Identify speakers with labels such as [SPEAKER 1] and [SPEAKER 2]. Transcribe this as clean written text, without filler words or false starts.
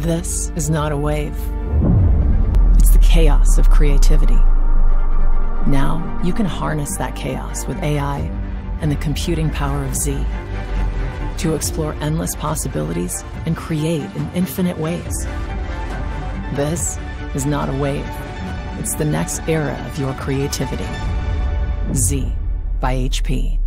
[SPEAKER 1] This is not a wave. It's the chaos of creativity. Now, you can harness that chaos with AI and the computing power of Z to explore endless possibilities and create in infinite ways. This is not a wave. It's the next era of your creativity. Z by HP.